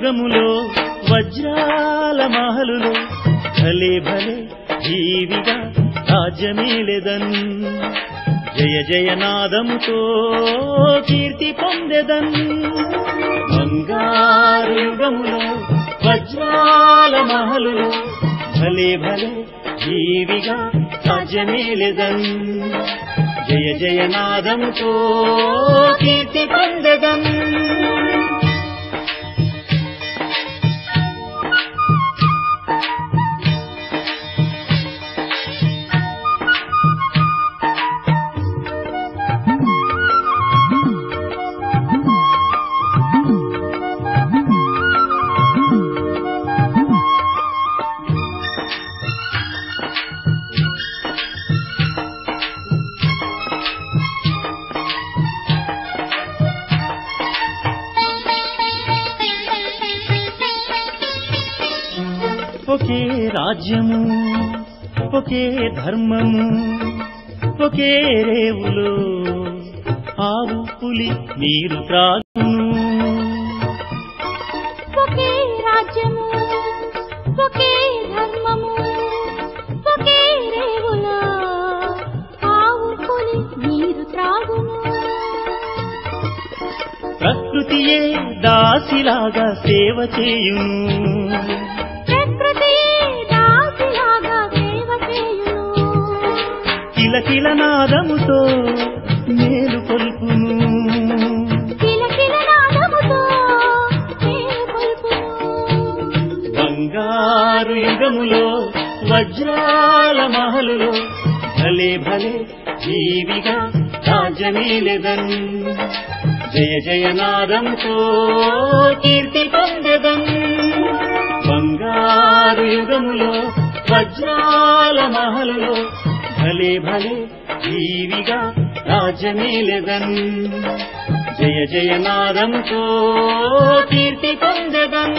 యుగములో వజ్రాల మహలులో భలే భలే జీవిగా రాజ్యమేలెదన్ జయ జయనాదముతో కీర్తి పొందెదన్ బంగారు యుగములో వజ్రాల మహలులో భలే భలే జీవిగా రాజ్యమేలెదన్ జయ జయనాదముతో కీర్తి పొందెదన్ ఒకే రాజ్యము ఒకే ధర్మము ఒకే రేవులో ఆవు పులి నీరు త్రాగును ఒకే రాజ్యము ఒకే ధర్మము ఒకే రేవులో ఆవు పులి నీరు త్రాగును ప్రకృతియే దాసిలాగా సేవ చేయును కిలకిల నాదముతో మేలు కొల్పును బంగారు యుగములో వజ్రాల మహలులో భలే భలే జీవిగా రాజ్యమేలెదన్ జయ జయనాదముతో కీర్తి పొందెదన్ బంగారు యుగములో వజ్రాల మహలులో భలే భలే జీవిగా రాజ్యమేలెదన్ జయ జయనాదముతో కీర్తి పొందెదన్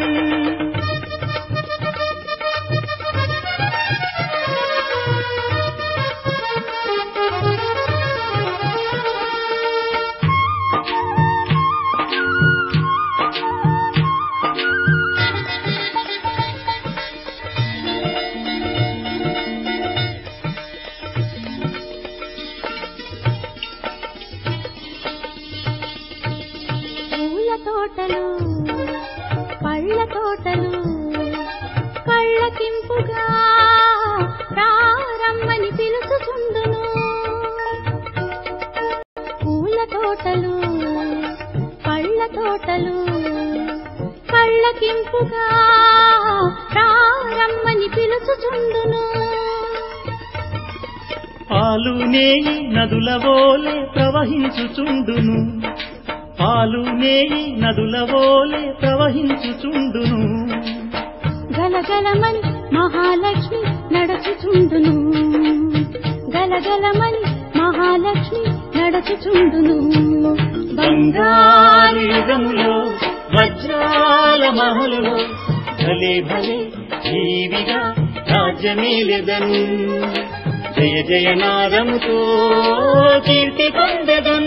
తోటలు పళ్ళ తోటలు కళ్ళకింపుగా రమ్మని పిలుచుచుండును పూల తోటలు పళ్ళ తోటలు కళ్ళకింపుగా రమ్మని పిలుచుచుండును పాలు నేయి నదుల వోలే ప్రవహించుచుండును పాలు నేయి నదుల వోలే ప్రవహించుచుండును గలగలమని మహాలక్ష్మి నడచుచుండును గలగలమని మహాలక్ష్మి నడచుచుండును బంగారు యుగములో వజ్రాల మహలులో భలే భలే జీవిగా రాజ్యమేలెదన్ జయ జయనాదముతో కీర్తి పొందెదన్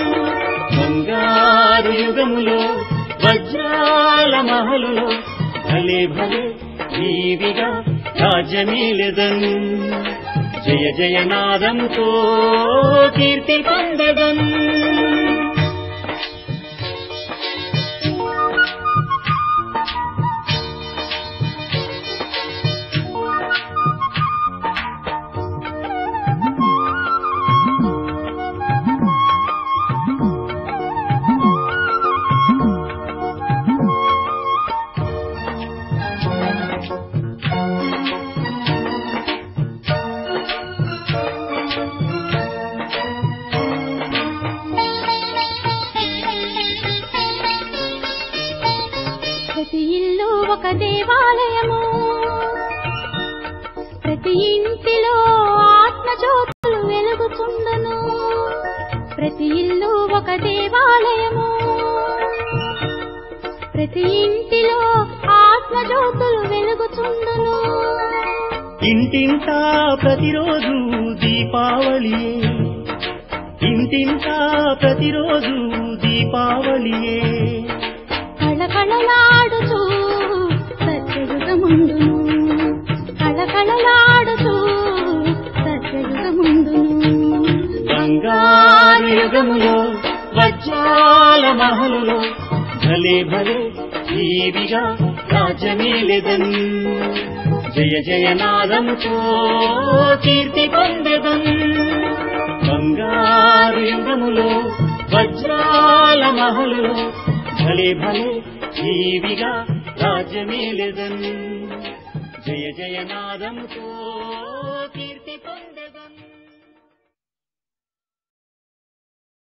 బంగారు యుగములో వజ్రాల మహలులో భలే భలే జీవిగా రాజ్యమేలెదన్ జయ జయనాదముతో కీర్తి పొందెదన్ ప్రతి ఇల్లు ఒక దేవాలయము ప్రతి ఇంటిలో ఆత్మజ్యోతులు వెలుగుచుండును ప్రతి ఇల్లు ఒక దేవాలయము ప్రతి ఇంటిలో ఆత్మజ్యోతులు వెలుగుచుండును ఇంటింటా ప్రతిరోజు దీపావళియే ఇంటింటా ప్రతిరోజు దీపావళియే కళకళలాడుచు సత్యయుగముందును కళకళలాడుచు సత్యయుగముందును బంగారు యుగములో వజ్రాల మహలులో భలే భలే జీవిగా రాజమేలెదన్ జయ జయ నాదముతో కీర్తి పొందెదన్ బంగారు యుగములో వజ్రాల మహలులో భలే భలే జీవిగా రాజమేలెదన్ జయ జయ నాదముతో